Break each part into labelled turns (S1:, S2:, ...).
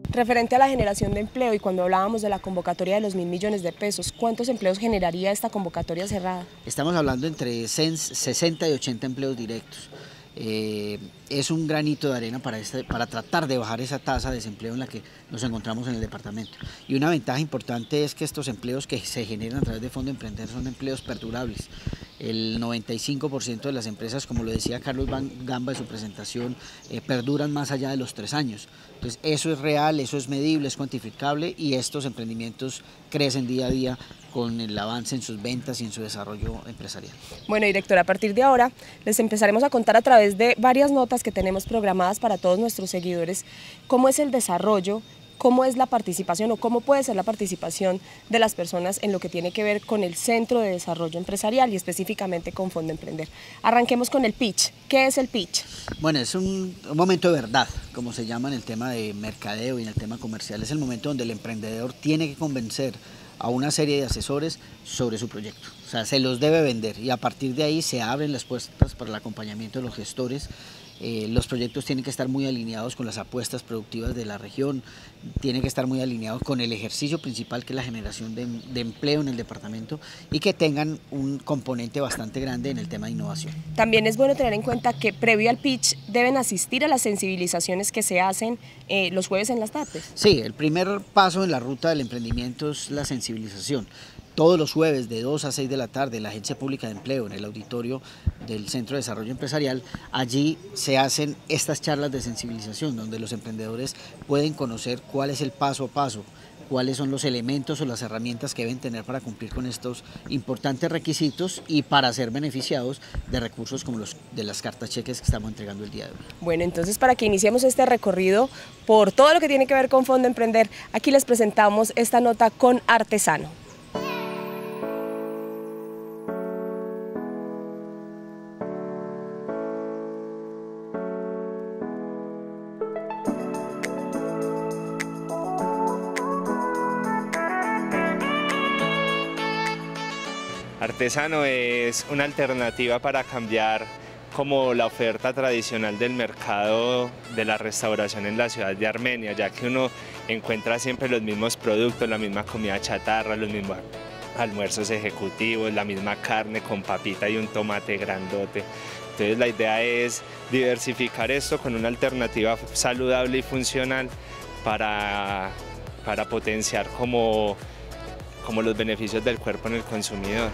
S1: Referente a la generación de empleo y cuando hablábamos de la convocatoria de los 1.000 millones de pesos, ¿cuántos empleos generaría esta convocatoria cerrada?
S2: Estamos hablando entre 60 y 80 empleos directos. Es un granito de arena para tratar de bajar esa tasa de desempleo en la que nos encontramos en el departamento. Y una ventaja importante es que estos empleos que se generan a través de Fondo Emprender son empleos perdurables. El 95% de las empresas, como lo decía Carlos Gamba en su presentación, perduran más allá de los 3 años. Entonces eso es real, eso es medible, es cuantificable y estos emprendimientos crecen día a día con el avance en sus ventas y en su desarrollo empresarial.
S1: Bueno, directora, a partir de ahora les empezaremos a contar a través de varias notas que tenemos programadas para todos nuestros seguidores cómo es el desarrollo, cómo es la participación o cómo puede ser la participación de las personas en lo que tiene que ver con el Centro de Desarrollo Empresarial y específicamente con Fondo Emprender. Arranquemos con el pitch. ¿Qué es el pitch?
S2: Bueno, es un momento de verdad, como se llama en el tema de mercadeo y en el tema comercial. Es el momento donde el emprendedor tiene que convencer a una serie de asesores sobre su proyecto. O sea, se los debe vender y a partir de ahí se abren las puertas para el acompañamiento de los gestores. Los proyectos tienen que estar muy alineados con las apuestas productivas de la región, tienen que estar muy alineados con el ejercicio principal que es la generación de empleo en el departamento y que tengan un componente bastante grande en el tema de innovación.
S1: También es bueno tener en cuenta que previo al pitch deben asistir a las sensibilizaciones que se hacen los jueves en las tardes.
S2: Sí, el primer paso en la ruta del emprendimiento es la sensibilización. Todos los jueves de 2 a 6 de la tarde en la Agencia Pública de Empleo, en el auditorio del Centro de Desarrollo Empresarial, allí se hacen estas charlas de sensibilización donde los emprendedores pueden conocer cuál es el paso a paso, cuáles son los elementos o las herramientas que deben tener para cumplir con estos importantes requisitos y para ser beneficiados de recursos como los de las cartas cheques que estamos entregando el día de hoy.
S1: Bueno, entonces para que iniciemos este recorrido por todo lo que tiene que ver con Fondo Emprender, aquí les presentamos esta nota con Artesano.
S3: Artesano es una alternativa para cambiar como la oferta tradicional del mercado de la restauración en la ciudad de Armenia, ya que uno encuentra siempre los mismos productos, la misma comida chatarra, los mismos almuerzos ejecutivos, la misma carne con papita y un tomate grandote. Entonces la idea es diversificar esto con una alternativa saludable y funcional para potenciar como los beneficios del cuerpo en el consumidor.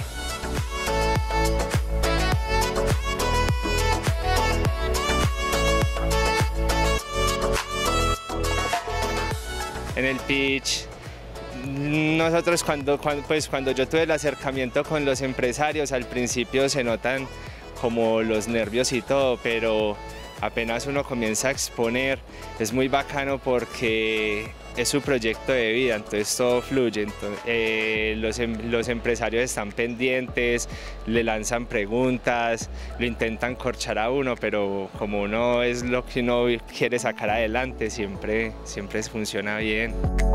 S3: En el pitch, nosotros cuando yo tuve el acercamiento con los empresarios, al principio se notan como los nervios y todo, pero apenas uno comienza a exponer, es muy bacano porque es su proyecto de vida, entonces todo fluye. Entonces, los empresarios están pendientes, le lanzan preguntas, lo intentan corchar a uno, pero como uno es lo que uno quiere sacar adelante, siempre funciona bien.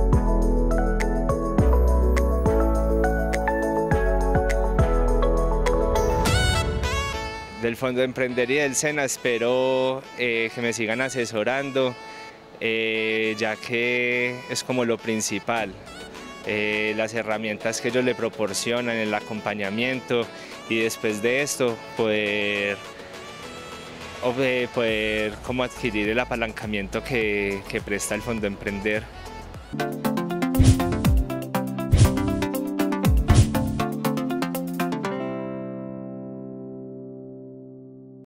S3: Del Fondo Emprender y del SENA espero que me sigan asesorando, ya que es como lo principal, las herramientas que ellos le proporcionan, el acompañamiento y después de esto poder como adquirir el apalancamiento que presta el Fondo Emprender.